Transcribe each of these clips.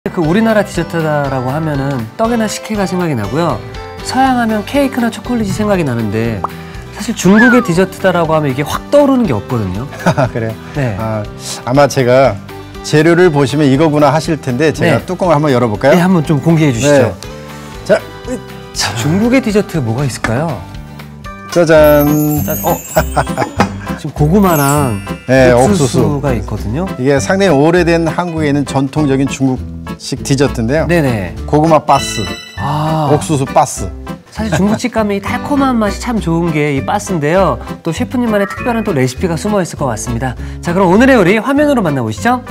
그 우리나라 디저트다라고 하면은 떡이나 식혜가 생각이 나고요. 서양하면 케이크나 초콜릿이 생각이 나는데 사실 중국의 디저트다라고 하면 이게 확 떠오르는 게 없거든요. 그래요? 네. 아마 제가 재료를 보시면 이거구나 하실 텐데 제가 네. 뚜껑을 한번 열어볼까요? 네, 한번 좀 공개해 주시죠. 네. 자, 중국의 디저트 뭐가 있을까요? 짜잔. 지금 고구마랑 네, 옥수수가 있거든요. 이게 상당히 오래된 한국에 있는 전통적인 중국식 디저트인데요. 네네. 고구마 바스, 옥수수 바스. 사실 중국집 가면 이 달콤한 맛이 참 좋은 게 이 바스인데요. 또 셰프님만의 특별한 또 레시피가 숨어 있을 것 같습니다. 자, 그럼 오늘의 요리 화면으로 만나보시죠.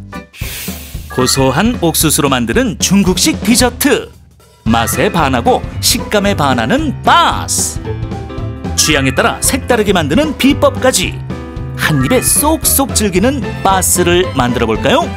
고소한 옥수수로 만드는 중국식 디저트. 맛에 반하고 식감에 반하는 바스. 취향에 따라 색다르게 만드는 비법까지. 한 입에 쏙쏙 즐기는 바스를 만들어 볼까요?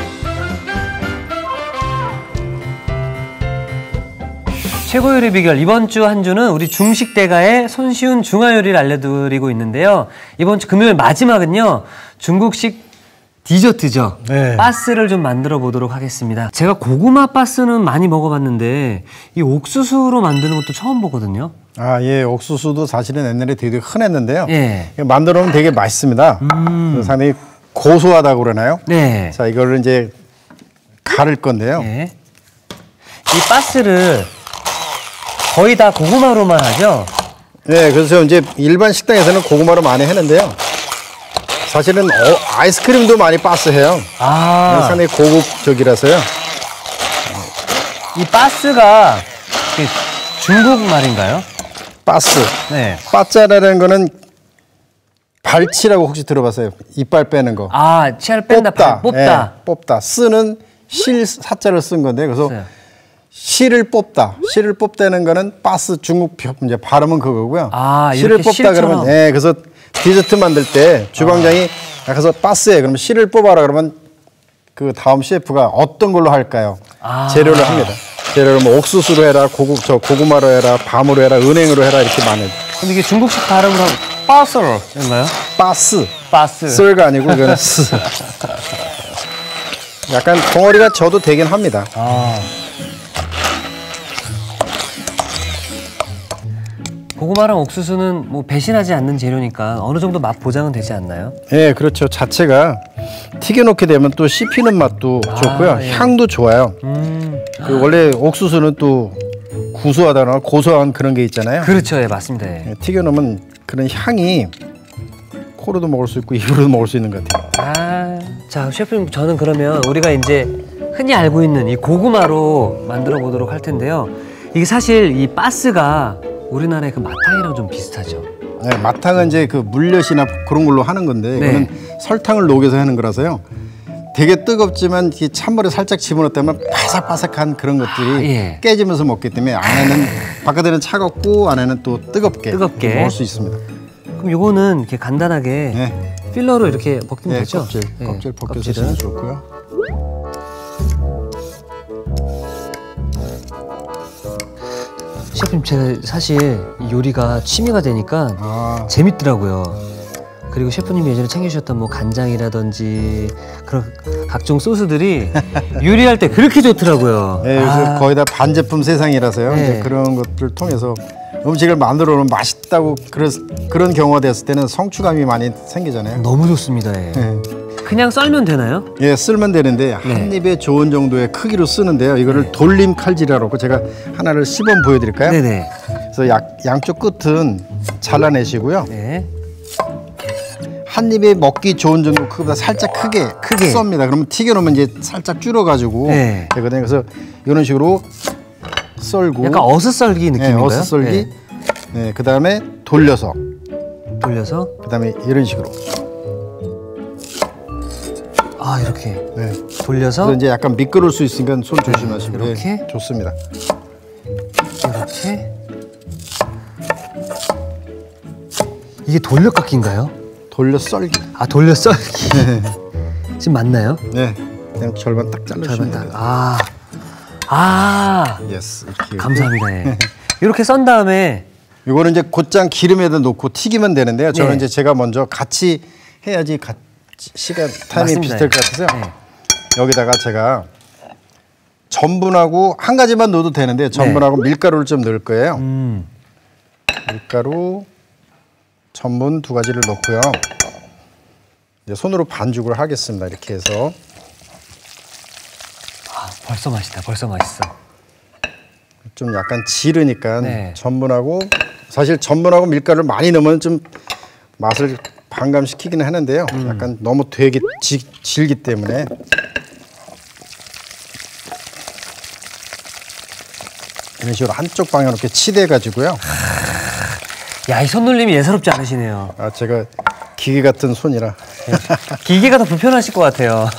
최고 요리 비결 이번 주 한 주는 우리 중식 대가의 손쉬운 중화 요리를 알려드리고 있는데요. 이번 주 금요일 마지막은요. 중국식 디저트죠. 네. 바스를 좀 만들어 보도록 하겠습니다. 제가 고구마 바스는 많이 먹어봤는데 이 옥수수로 만드는 것도 처음 보거든요. 예, 옥수수도 사실은 옛날에 되게 흔했는데요. 예. 만들어 놓으면 되게 맛있습니다. 상당히 고소하다고 그러나요? 네. 자, 이거를 이제 갈을 건데요. 네. 이 바스를 거의 다 고구마로만 하죠? 네, 그래서 이제 일반 식당에서는 고구마로 많이 하는데요. 사실은 아이스크림도 많이 바스해요. 상당히 고급적이라서요. 이 바스가 중국 말인가요? 바스. 네. 바짜라는 거는 발치라고 혹시 들어봤어요? 이빨 빼는 거. 치아를 뺀다, 뽑다. 네, 뽑다. 쓰는 실 사자를 쓴 건데, 그래서 네. 실을 뽑다. 실을 뽑다는 거는 바스 중국 이제 발음은 그거고요. 이렇게 실을 뽑다 실처럼. 그러면, 네, 그래서 디저트 만들 때 주방장이 가서 바스에 그러면 실을 뽑아라 그러면 그 다음 셰프가 어떤 걸로 할까요? 재료를 합니다. 재료를 뭐 옥수수로 해라, 고구마로 해라, 밤으로 해라, 은행으로 해라 이렇게 많이. 근데 이게 중국식 발음으로 바스인가요? 바스. 쓸가 아니고 이거는 스. 약간 덩어리가 져도 되긴 합니다. 고구마랑 옥수수는 뭐 배신하지 않는 재료니까 어느 정도 맛 보장은 되지 않나요? 네, 그렇죠. 자체가 튀겨놓게 되면 또 씹히는 맛도 좋고요. 예. 향도 좋아요. 원래 옥수수는 또 구수하다거나 고소한 그런 게 있잖아요. 그렇죠, 예, 맞습니다. 예. 튀겨놓으면 그런 향이 코로도 먹을 수 있고 입으로도 먹을 수 있는 것 같아요. 자, 셰프님, 저는 그러면 우리가 이제 흔히 알고 있는 이 고구마로 만들어 보도록 할 텐데요. 이게 사실 이 바스가 우리나라의 그 마탕이랑 좀 비슷하죠. 네, 마탕은 이제 그 물엿이나 그런 걸로 하는 건데 네. 이거는 설탕을 녹여서 하는 거라서요. 되게 뜨겁지만 이 찬물에 살짝 집어넣었다면 바삭바삭한 그런 것들이 예. 깨지면서 먹기 때문에 안에는 바깥에는 차갑고 안에는 또 뜨겁게 먹을 수 있습니다. 그럼 요거는 이렇게 간단하게 네. 필러로 이렇게 벗기면 되죠? 껍질 벗겨서 쓰면 좋고요. 셰프님, 제가 사실 이 요리가 취미가 되니까 재밌더라고요. 그리고 셰프님이 예전에 챙겨주셨던 뭐 간장이라든지 그런 각종 소스들이 요리할 때 그렇게 좋더라고요. 네, 요새 거의 다 반제품 세상이라서요. 네. 이제 그런 것들을 통해서 음식을 만들어 놓으면 맛있다고 그런 경우가 됐을 때는 성취감이 많이 생기잖아요. 너무 좋습니다. 예. 네. 그냥 썰면 되나요? 예, 쓸면 되는데 한 입에 좋은 정도의 크기로 쓰는데요. 이거를 돌림 칼질이라고 제가 하나를 시범 보여드릴까요? 네네. 그래서 양쪽 끝은 잘라내시고요. 네. 한 입에 먹기 좋은 정도 크기보다 살짝 크게 썹니다. 그러면 튀겨놓으면 이제 살짝 줄어가지고 네. 되거든요. 그래서 이런 식으로 썰고 약간 어슷썰기 느낌인가요? 네, 어슷썰기. 네, 그 다음에 돌려서 그 다음에 이런 식으로 이렇게 네. 돌려서 그래서 이제 약간 미끄러울 수 있으니까 손 조심하시고 이렇게? 네, 좋습니다. 이렇게 이게 돌려깎기인가요? 돌려썰기. 돌려썰기. 지금 맞나요? 네, 그냥 절반 딱 잘라주시면 절반 됩니다. 딱. 예스. 이렇게. 감사합니다. 예. 이렇게 썬 다음에 이거는 이제 곧장 기름에다 놓고 튀기면 되는데요. 저는 네. 이제 제가 먼저 같이 해야지 시간 타이밍이 맞습니다. 비슷할 것 같아서요. 네. 여기다가 제가 전분하고 한 가지만 넣어도 되는데 전분하고 밀가루를 좀 넣을 거예요. 밀가루, 전분 두 가지를 넣고요. 이제 손으로 반죽을 하겠습니다. 이렇게 해서. 아, 벌써 맛있다. 벌써 맛있어. 좀 약간 지르니까 네. 전분하고 사실 전분하고 밀가루를 많이 넣으면 좀 맛을 반감시키기는 하는데요. 약간 너무 되게 질기 때문에 이런 식으로 한쪽 방향으로 이렇게 치대 가지고요. 야, 이 손놀림이 예사롭지 않으시네요. 아, 제가 기계 같은 손이라. 기계가 더 불편하실 것 같아요.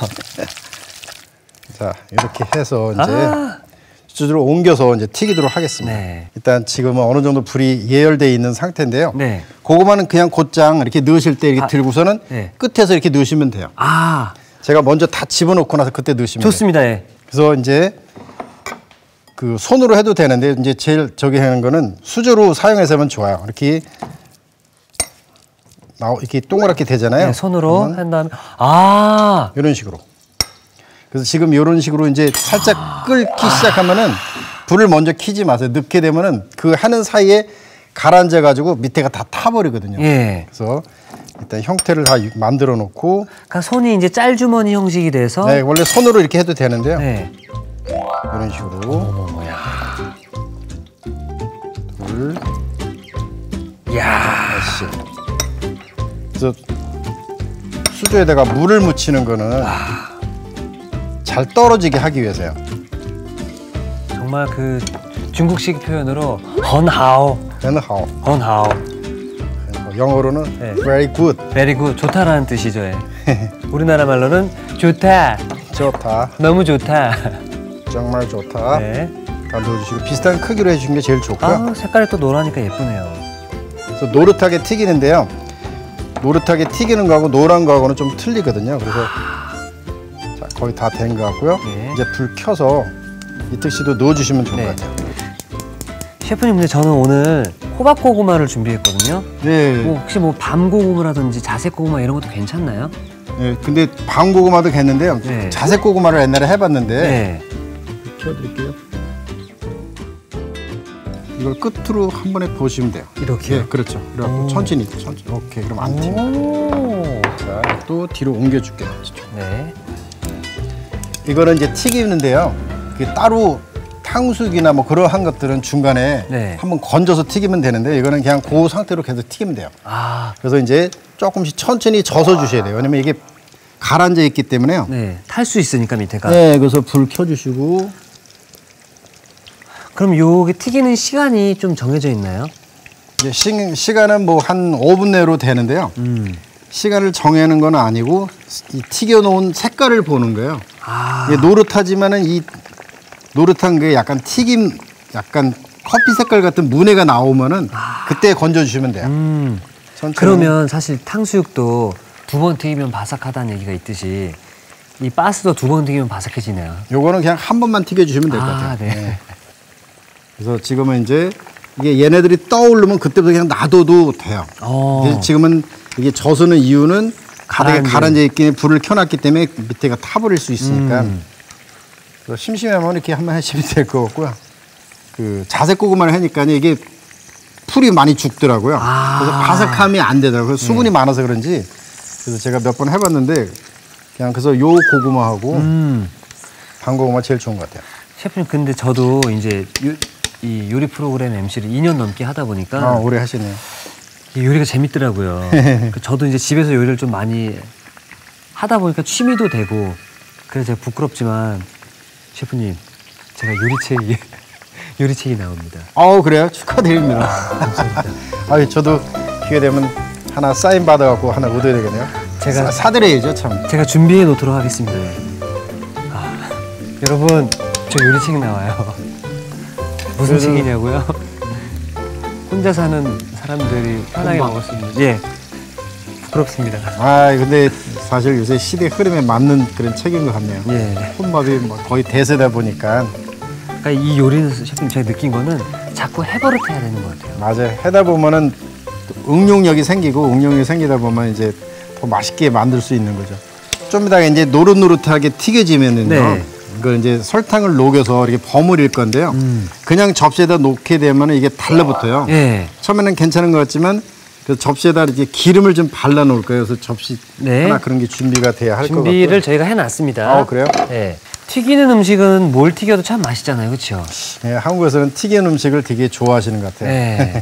자, 이렇게 해서 이제 수저로 옮겨서 이제 튀기도록 하겠습니다. 네. 일단 지금은 어느 정도 불이 예열되어 있는 상태인데요. 네. 고구마는 그냥 곧장 이렇게 넣으실 때 이렇게 들고서는 네. 끝에서 이렇게 넣으시면 돼요. 아, 제가 먼저 다 집어넣고 나서 그때 넣으시면 돼요. 좋습니다. 예. 그래서 이제 그 손으로 해도 되는데 이제 제일 저기 하는 거는 수저로 사용해서 하면 좋아요. 이렇게 이렇게 동그랗게 되잖아요. 네, 손으로 한 다음에 이런 식으로. 그래서 지금 이런 식으로 이제 살짝 끓기 시작하면은 불을 먼저 켜지 마세요. 넣게 되면은 그 하는 사이에 가라앉아 가지고 밑에가 다 타버리거든요. 예. 그래서 일단 형태를 다 만들어 놓고. 그러니까 손이 이제 짤주머니 형식이 돼서. 네, 원래 손으로 이렇게 해도 되는데요. 네. 이런 식으로. 어머야. 둘, 야. 넷. 그래서 수저에다가 물을 묻히는 거는 잘 떨어지게 하기 위해서요. 정말 그 중국식 표현으로 헌하오. 헌하오. 헌하오. 영어로는 네. very good. very good. 좋다라는 뜻이죠. 예. 우리나라 말로는 좋다. 좋다. 너무 좋다. 정말 좋다. 네. 다 넣어주시고 비슷한 크기로 해주는 게 제일 좋고요. 아, 색깔이 또 노라니까 예쁘네요. 그래서 노릇하게 튀기는데요. 노릇하게 튀기는 거하고 노란 거하고는 좀 틀리거든요. 그래서 자, 거의 다 된 거 같고요. 네. 이제 불 켜서 이특 씨도 넣어주시면 좋을 네. 것 같아요. 셰프님, 근데 저는 오늘 호박고구마를 준비했거든요. 네. 혹시 뭐 밤고구마라든지 자색고구마 이런 것도 괜찮나요? 네. 근데 밤고구마도 했는데요. 네. 자색고구마를 옛날에 해봤는데 네. 켜드릴게요. 이걸 끝으로 한 번에 보시면 돼요. 이렇게요? 네, 그렇죠. 그래갖고 천천히. 오케이. 그럼 안 튀고. 오. 자, 또 뒤로 옮겨줄게요. 네. 이거는 이제 튀기는데요. 따로 탕수육이나 뭐 그러한 것들은 중간에 네. 한번 건져서 튀기면 되는데 이거는 그냥 그 상태로 계속 튀기면 돼요. 아, 그래서 이제 조금씩 천천히 져서 주셔야 돼요. 왜냐면 이게 가라앉아 있기 때문에요. 네. 탈 수 있으니까 밑에가. 네, 그래서 불 켜주시고. 그럼 요게 튀기는 시간이 좀 정해져 있나요? 이제 시간은 뭐 한 5분 내로 되는데요. 시간을 정하는 건 아니고 이 튀겨놓은 색깔을 보는 거예요. 아. 이게 노릇하지만은 이 노릇한 게 약간 튀김, 약간 커피 색깔 같은 무늬가 나오면은 그때 건져주시면 돼요. 천천히. 그러면 사실 탕수육도 두 번 튀기면 바삭하다는 얘기가 있듯이 이 바스도 두 번 튀기면 바삭해지네요. 요거는 그냥 한 번만 튀겨주시면 될 것 같아요. 네. 그래서 지금은 이제 이게 얘네들이 떠오르면 그때부터 그냥 놔둬도 돼요. 이제 지금은 이게 져서는 이유는 바닥에 가라앉아 있기에 불을 켜놨기 때문에 밑에가 타버릴 수 있으니까. 그래서 심심하면 이렇게 한번 하시면 될 것 같고요. 그 자색고구마를 하니까 이게 풀이 많이 죽더라고요. 그래서 바삭함이 안 되더라고요. 수분이 많아서 그런지. 그래서 제가 몇 번 해봤는데 그냥 그래서 요 고구마하고 밤고구마 제일 좋은 것 같아요. 셰프님, 근데 저도 이제 이 요리 프로그램 MC를 2년 넘게 하다 보니까 오래 하시네요. 이 요리가 재밌더라고요. 저도 이제 집에서 요리를 좀 많이 하다 보니까 취미도 되고 그래서 제가 부끄럽지만 셰프님, 제가 요리책이 나옵니다. 그래요? 축하드립니다. 감사합니다. 저도 기회 되면 하나 사인 받아갖고 하나 얻어야 되겠네요. 제가 사드려야죠, 참. 제가 준비해 놓도록 하겠습니다. 여러분, 저 요리책이 나와요. 무슨 책이냐고요? 혼자 사는 사람들이 편하게 먹을 수 있는. 예, 부끄럽습니다. 근데 사실 요새 시대 흐름에 맞는 그런 책인 것 같네요. 예. 혼밥이 뭐 거의 대세다 보니까. 그러니까 이 요리는 셰프님, 제가 느낀 거는 자꾸 해버릇해야 되는 것 같아요. 맞아요. 하다 보면은 응용력이 생기고 응용력이 생기다 보면 이제 더 맛있게 만들 수 있는 거죠. 좀 이따가 이제 노릇노릇하게 튀겨지면은요. 네. 이걸 이제 설탕을 녹여서 이렇게 버무릴 건데요. 그냥 접시에다 놓게 되면 이게 달라붙어요. 예. 처음에는 괜찮은 것 같지만 그 접시에다 이제 기름을 좀 발라 놓을 거예요. 그래서 접시 네. 하나 그런 게 준비가 돼야 할 것 같고요. 준비를 저희가 해놨습니다. 그래요? 네. 튀기는 음식은 뭘 튀겨도 참 맛있잖아요, 그렇죠? 네, 한국에서는 튀긴 음식을 되게 좋아하시는 것 같아요. 네.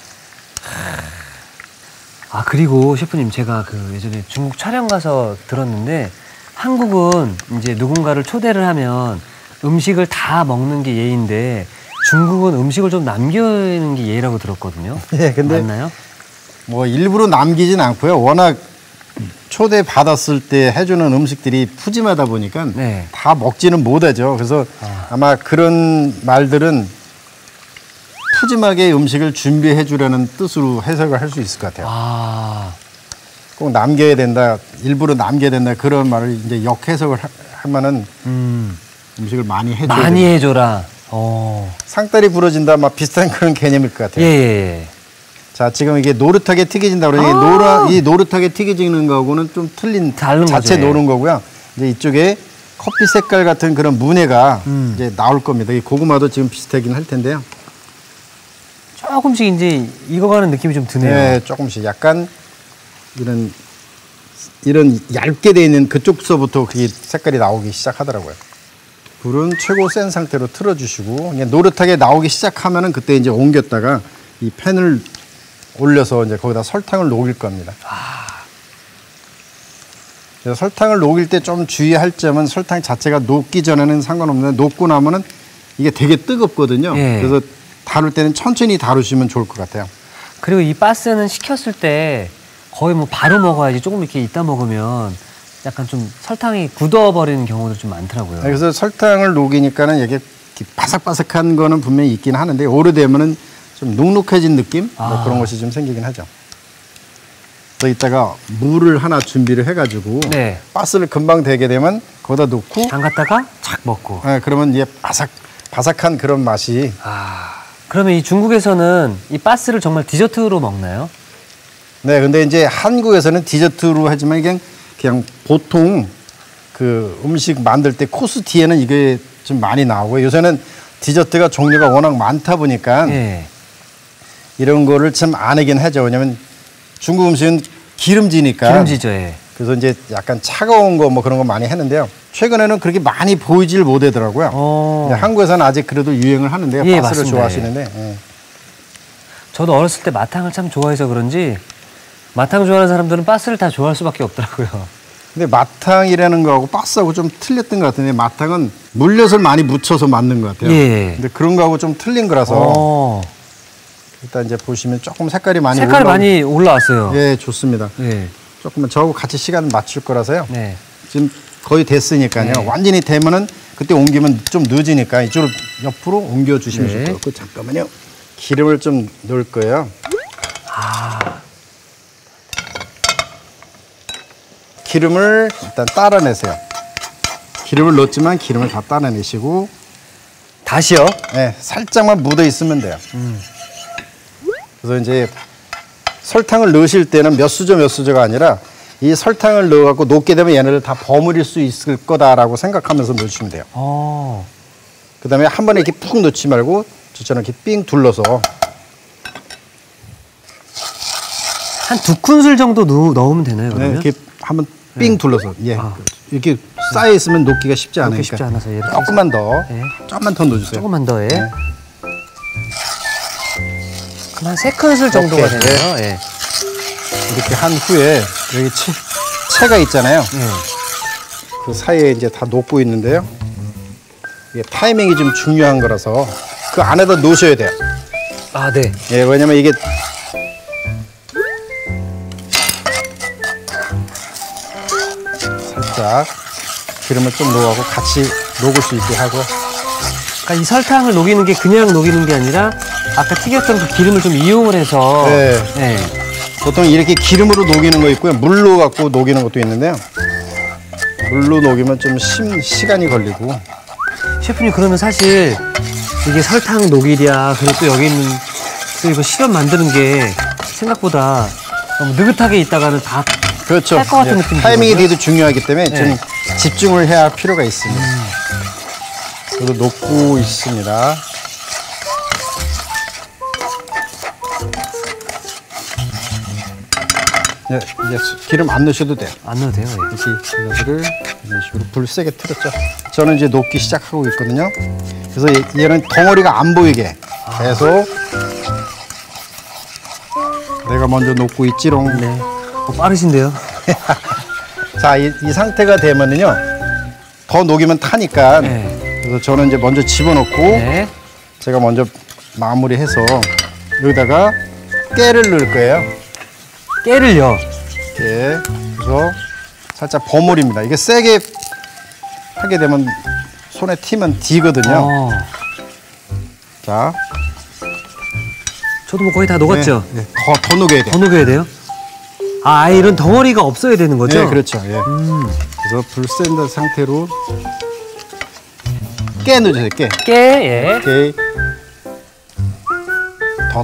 아 그리고 셰프님 제가 그 예전에 중국 촬영 가서 들었는데 한국은 이제 누군가를 초대를 하면 음식을 다 먹는 게 예의인데 중국은 음식을 좀 남기는 게 예의라고 들었거든요. 네, 근데 맞나요? 뭐 일부러 남기진 않고요. 워낙 초대 받았을 때 해주는 음식들이 푸짐하다 보니까 네. 다 먹지는 못하죠. 그래서 아마 그런 말들은 푸짐하게 음식을 준비해 주려는 뜻으로 해석을 할 수 있을 것 같아요. 아, 꼭 남겨야 된다, 일부러 남겨야 된다 그런 말을 이제 역해석을 하면은 음식을 많이 해줘야 많이 된다. 해줘라. 상다리 부러진다, 막 비슷한 그런 개념일 것 같아요. 예. 자, 지금 이게 노릇하게 튀겨진다 그러니 이 노릇하게 튀겨지는 거하고는 좀 틀린 다른 자체 거죠, 예. 노른 거고요. 이제 이쪽에 커피 색깔 같은 그런 무늬가 이제 나올 겁니다. 이 고구마도 지금 비슷하긴 할 텐데요. 조금씩 이제 익어가는 느낌이 좀 드네요. 네, 조금씩 약간 이런 얇게 돼 있는 그쪽서부터 그게 색깔이 나오기 시작하더라고요. 불은 최고 센 상태로 틀어주시고 그냥 노릇하게 나오기 시작하면은 그때 이제 옮겼다가 이 팬을 올려서 이제 거기다 설탕을 녹일 겁니다. 그래서 설탕을 녹일 때 좀 주의할 점은 설탕 자체가 녹기 전에는 상관없는데 녹고 나면은 이게 되게 뜨겁거든요. 예. 그래서 다룰 때는 천천히 다루시면 좋을 것 같아요. 그리고 이 바스는 식혔을 때 거의 뭐 바로 먹어야지 조금 이렇게 있다 먹으면 약간 좀 설탕이 굳어버리는 경우도 좀 많더라고요. 그래서 설탕을 녹이니까는 이게 바삭바삭한 거는 분명히 있긴 하는데 오래되면은 좀 눅눅해진 느낌 뭐 그런 것이 좀 생기긴 하죠. 그래서 이따가 물을 하나 준비를 해가지고 네. 바스를 금방 되게 되면 거기다 놓고 담갔다가 착 먹고. 그러면 이제 바삭한 그런 맛이. 그러면 이 중국에서는 이 바스를 정말 디저트로 먹나요? 네, 근데 이제 한국에서는 디저트로 하지만 그냥 보통 그 음식 만들 때 코스 뒤에는 이게 좀 많이 나오고 요새는 디저트가 종류가 워낙 많다 보니까 예. 이런 거를 참 안 하긴 하죠. 왜냐면 중국 음식은 기름지니까. 기름지죠. 예. 그래서 이제 약간 차가운 거 뭐 그런 거 많이 했는데요. 최근에는 그렇게 많이 보이질 못하더라고요. 한국에서는 아직 그래도 유행을 하는데요. 예, 바스를 맞습니다. 좋아하시는데. 예. 저도 어렸을 때 마탕을 참 좋아해서 그런지 마탕 좋아하는 사람들은 바스를 다 좋아할 수밖에 없더라고요. 근데 마탕이라는 거하고 바스하고 좀 틀렸던 것 같은데 마탕은 물엿을 많이 묻혀서 만든 것 같아요. 예. 근데 그런 거하고 좀 틀린 거라서 일단 이제 보시면 조금 색깔이 많이 올라왔어요. 예, 좋습니다. 예. 조금만 저하고 같이 시간을 맞출 거라서요. 네. 지금 거의 됐으니까요. 네. 완전히 되면은 그때 옮기면 좀 늦으니까 이쪽으로 옆으로 옮겨 주시면 네. 좋을 것 같고 잠깐만요. 기름을 좀 넣을 거예요. 기름을 일단 따라내세요. 기름을 넣었지만 기름을 다 따라내시고 다시요? 네, 살짝만 묻어 있으면 돼요. 그래서 이제 설탕을 넣으실 때는 몇 수저가 아니라 이 설탕을 넣어갖고 녹게 되면 얘네를 다 버무릴 수 있을 거다라고 생각하면서 넣으시면 돼요. 그 다음에 한 번에 이렇게 푹 넣지 말고 저처럼 이렇게 삥 둘러서 한 2큰술 정도 넣으면 되나요, 그러면? 이렇게 한번 삥 둘러서 이렇게 쌓여 있으면 녹기가 쉽지 않으니까 쉽지 않아서 얘를 조금만 더 네. 조금만 더 넣어주세요. 조금만 더, 예. 네. 그럼 한 3큰술 정도가 오케이. 되나요? 예. 이렇게 한 후에 여기 채가 있잖아요. 예. 그 사이에 이제 다 녹고 있는데요. 이게 타이밍이 좀 중요한 거라서 그 안에다 넣으셔야 돼요. 아, 네. 예, 왜냐면 이게 살짝 기름을 좀 넣어하고 같이 녹을 수 있게 하고. 그러니까 이 설탕을 녹이는 게 그냥 녹이는 게 아니라 아까 튀겼던 그 기름을 좀 이용을 해서 네. 네. 보통 이렇게 기름으로 녹이는 거 있고요. 물로 갖고 녹이는 것도 있는데요. 물로 녹이면 좀 시간이 걸리고. 셰프님 그러면 사실 이게 설탕 녹이랴 그리고 또 여기 있는 또 이거 시럽 만드는 게 생각보다 너무 느긋하게 있다가는 다 그렇죠. 할 것 같은 느낌이 타이밍이 들거든요. 되게 중요하기 때문에 네. 좀 집중을 해야 할 필요가 있습니다. 이거 녹고 있습니다. 네, 이제 기름 안 넣으셔도 돼요. 안 넣어도 돼요. 예. 이거를 이런 식으로 불 세게 틀었죠. 저는 이제 녹기 시작하고 있거든요. 그래서 얘는 덩어리가 안 보이게 계속 내가 먼저 녹고 있지롱. 네. 빠르신데요? 자, 이 상태가 되면은요, 더 녹이면 타니까. 네. 그래서 저는 이제 먼저 집어넣고 네. 제가 먼저 마무리해서 여기다가 깨를 넣을 거예요. 깨를요. 깨. 그래서 살짝 버무립니다. 이게 세게 하게 되면 손에 튀면 디거든요. 자, 저도 뭐 거의 다 녹았죠? 네, 네. 더 녹여야 돼요. 더 녹여야 돼요? 아, 이런 덩어리가 없어야 되는 거죠? 네, 그렇죠. 예. 그래서 불 센 상태로 깨 넣어주세요. 깨. 깨, 예. 깨. 더.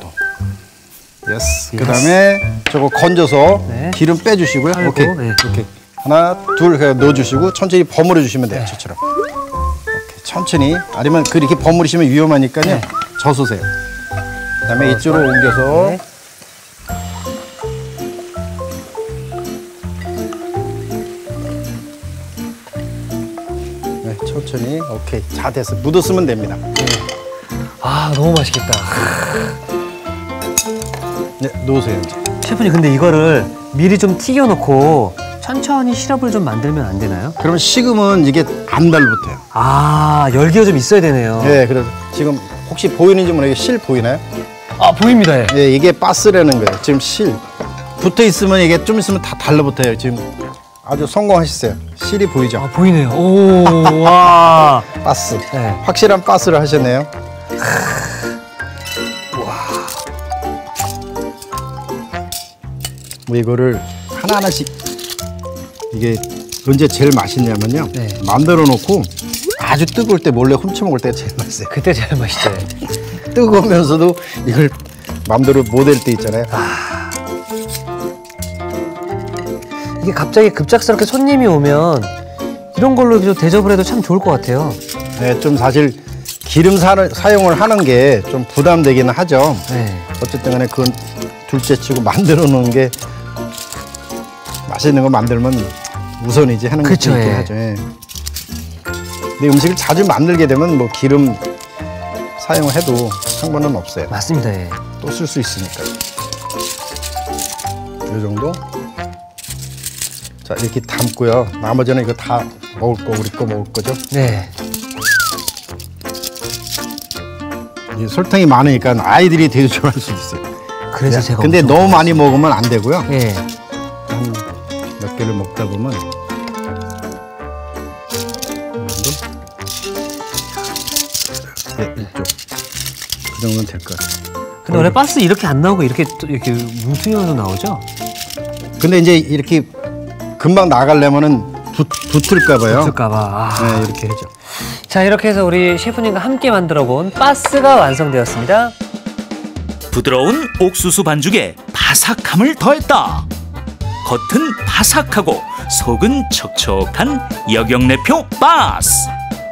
예스. 그 다음에 저거 건져서 네. 기름 빼주시고요. 아이고, 오케이. 네. 오케이. 하나, 둘 넣어주시고 천천히 버무려 주시면 돼요. 저처럼. 오케이. 천천히. 아니면 그렇게 버무리시면 위험하니까요. 네. 저으세요. 그 다음에 이쪽으로 옮겨서 네. 네, 천천히. 오케이. 자, 됐어. 묻었으면 됩니다. 아, 너무 맛있겠다. 네, 놓으세요. 이제. 셰프님, 근데 이거를 미리 좀 튀겨놓고 천천히 시럽을 좀 만들면 안 되나요? 그러면 식으면 이게 안 달붙어요. 아, 열기가 좀 있어야 되네요. 네, 그래서 지금 혹시 보이는지 모르겠는데 실 보이나요? 아, 보입니다. 예. 네, 이게 바스라는 거예요. 지금 실 붙어 있으면 이게 좀 있으면 다 달라붙어요. 지금 아주 성공하셨어요. 실이 보이죠? 아, 보이네요. 오, 와. 바스. 네. 확실한 바스를 하셨네요. 뭐 이거를 하나하나씩 이게 언제 제일 맛있냐면요. 네. 만들어 놓고 아주 뜨거울 때 몰래 훔쳐 먹을 때가 제일 맛있어요. 그때 제일 맛있죠. 뜨거우면서도 이걸 마음대로 못 할 때 있잖아요. 이게 갑자기 급작스럽게 손님이 오면 이런 걸로 좀 대접을 해도 참 좋을 것 같아요. 네, 좀 사실 기름 사용을 하는 게 좀 부담되기는 하죠. 네. 어쨌든 간에 그건 둘째치고 만들어 놓은 게 맛있는 거 만들면 우선이지 하는 것도 그쵸, 있긴 예. 하죠. 예. 근데 음식을 자주 만들게 되면 뭐 기름 사용해도 상관은 없어요. 맞습니다. 예. 또 쓸 수 있으니까. 이 정도. 자, 이렇게 담고요. 나머지는 이거 다 먹을 거, 우리 거 먹을 거죠. 네. 이 설탕이 많으니까 아이들이 되게 좋아할 수 있어요. 그래서 제가 근데 엄청 너무 많이 먹으면 안 되고요. 예. 한 몇 개를 먹다 보면 네, 이쪽 그 정도면 될 것 같아요. 근데 원래 바스 이렇게 안 나오고 이렇게 뭉퉁여서 나오죠? 근데 이제 이렇게 금방 나가려면은 붙을까 봐요. 붙을까봐. 아. 네, 이렇게 해죠. 자, 이렇게 해서 우리 셰프님과 함께 만들어본 바스가 완성되었습니다. 부드러운 옥수수 반죽에 바삭함을 더했다. 겉은 바삭하고 속은 촉촉한 여경내표 바스.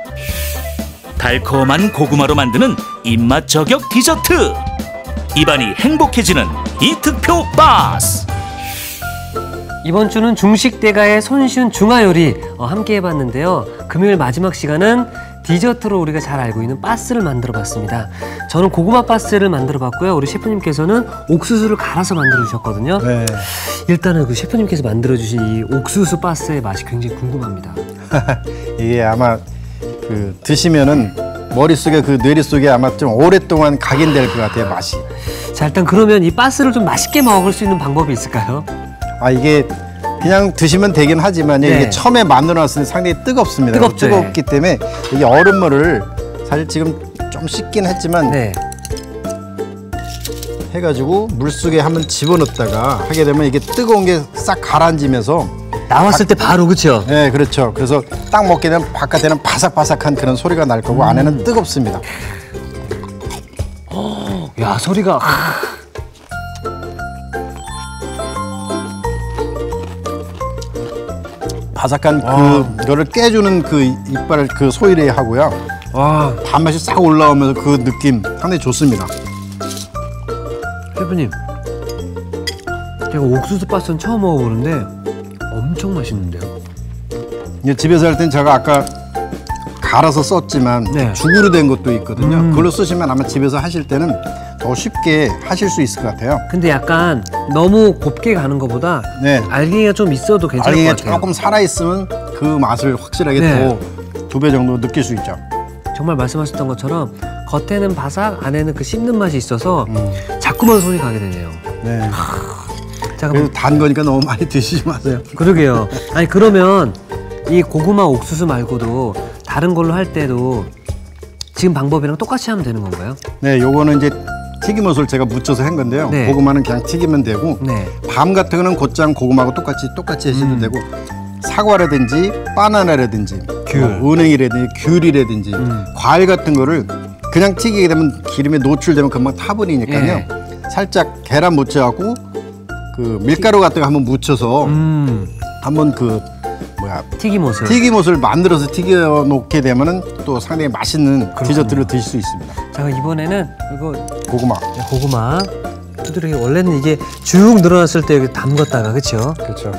달콤한 고구마로 만드는 입맛 저격 디저트. 입안이 행복해지는 이특표 바스. 이번 주는 중식 대가의 손쉬운 중화 요리 함께 해봤는데요. 금요일 마지막 시간은 디저트로 우리가 잘 알고 있는 바스를 만들어 봤습니다. 저는 고구마 바스를 만들어 봤고요. 우리 셰프님께서는 옥수수를 갈아서 만들어 주셨거든요. 네. 일단은 그 셰프님께서 만들어 주신 이 옥수수 바스의 맛이 굉장히 궁금합니다. 이게 아마 그 드시면은 머릿속에 그 뇌리 속에 아마 좀 오랫동안 각인될 것 같아요, 맛이. 자, 일단 그러면 이 바스를 좀 맛있게 먹을 수 있는 방법이 있을까요? 아, 이게 그냥 드시면 되긴 하지만요. 네. 이게 처음에 만들어놨을 때 상당히 뜨겁습니다. 뜨겁죠, 뜨겁기 때문에 이게 얼음물을 사실 지금 좀 씻긴 했지만 네. 해가지고 물속에 한번 집어넣었다가 하게 되면 이게 뜨거운 게 싹 가라앉으면서 나왔을 때 바로 그렇죠? 네, 그렇죠. 그래서 딱 먹게 되면 바깥에는 바삭바삭한 그런 소리가 날 거고 안에는 뜨겁습니다. 야, 소리가 바삭한 그거를 깨주는 그 이빨 그 소리를 하고요. 와, 단맛이 싹 올라오면서 그 느낌 상당히 좋습니다. 셰프님, 제가 옥수수 바스는 처음 먹어보는데 엄청 맛있는데요? 이제 집에서 할 땐 제가 아까 갈아서 썼지만 네. 죽으로 된 것도 있거든요. 그걸로 쓰시면 아마 집에서 하실 때는 더 쉽게 하실 수 있을 것 같아요. 근데 약간 너무 곱게 가는 것보다 네. 알갱이가 좀 있어도 괜찮을 것 알갱이가 같아요. 조금 살아있으면 그 맛을 확실하게 네. 더 2배 정도 느낄 수 있죠. 정말 말씀하셨던 것처럼 겉에는 바삭, 안에는 그 씹는 맛이 있어서 자꾸만 손이 가게 되네요. 네. 자, 그래도 그럼 단 거니까 너무 많이 드시지 마세요. 그러게요. 아니 그러면 이 고구마 옥수수 말고도 다른 걸로 할 때도 지금 방법이랑 똑같이 하면 되는 건가요? 네, 요거는 이제 튀김옷을 제가 묻혀서 한 건데요. 네. 고구마는 그냥 튀기면 되고 네. 밤 같은 거는 곧장 고구마하고 똑같이 하셔도 되고 사과라든지 바나나라든지 귤. 뭐 은행이라든지 귤이라든지 과일 같은 거를 그냥 튀기게 되면 기름에 노출되면 금방 타버리니까요. 예. 살짝 계란 묻혀갖고 그 밀가루 같은 거 한번 묻혀서 한번 그 튀김옷을. 튀김옷을 만들어서 튀겨 놓게 되면은 또 상당히 맛있는 디저트를 드실 수 있습니다. 자, 이번에는 이거 고구마. 고구마 두드러기. 원래는 이게 쭉 늘어났을 때 여기 담갔다가 그렇죠? 그렇죠.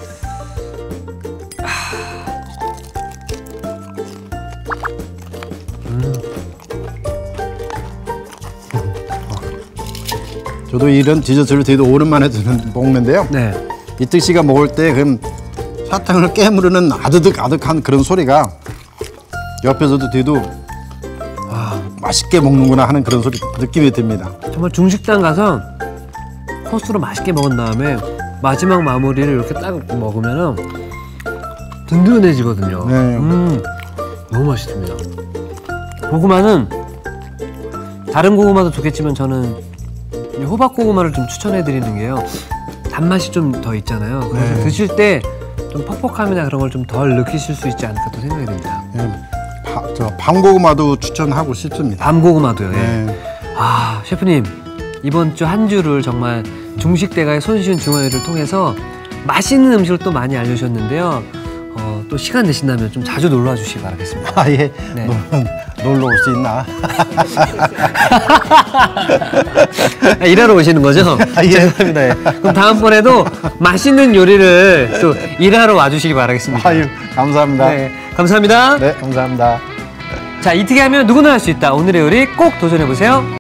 저도 이런 디저트를 되게 오랜만에 먹는데요. 네. 이특 씨가 먹을 때 그럼 사탕을 깨무르는 아득아득한 그런 소리가 옆에서도 뒤도 맛있게 먹는구나 하는 그런 소리 느낌이 듭니다. 정말 중식당 가서 코스로 맛있게 먹은 다음에 마지막 마무리를 이렇게 딱 먹으면은 든든해지거든요. 네. 너무 맛있습니다. 고구마는 다른 고구마도 좋겠지만 저는 이 호박 고구마를 좀 추천해 드리는 게요. 단맛이 좀 더 있잖아요. 그래서 네. 드실 때 좀 퍽퍽함이나 그런 걸 좀 덜 느끼실 수 있지 않을까 또 생각이 듭니다. 네. 저 밤고구마도 추천하고 싶습니다. 밤고구마도요. 예. 네. 아, 셰프님 이번 주 한 주를 정말 중식대가의 손쉬운 중화요리를 통해서 맛있는 음식을 또 많이 알려주셨는데요. 또 시간 되신다면 좀 자주 놀러와 주시기 바라겠습니다. 아, 예. 네. 놀러 올 수 있나? 일하러 오시는 거죠? 예. 죄송합니다. 예. 그럼 다음번에도 맛있는 요리를 또 일하러 와주시기 바라겠습니다. 아유, 감사합니다. 네, 감사합니다. 네, 감사합니다. 자, 이특이 하면 누구나 할 수 있다. 오늘의 요리 꼭 도전해보세요.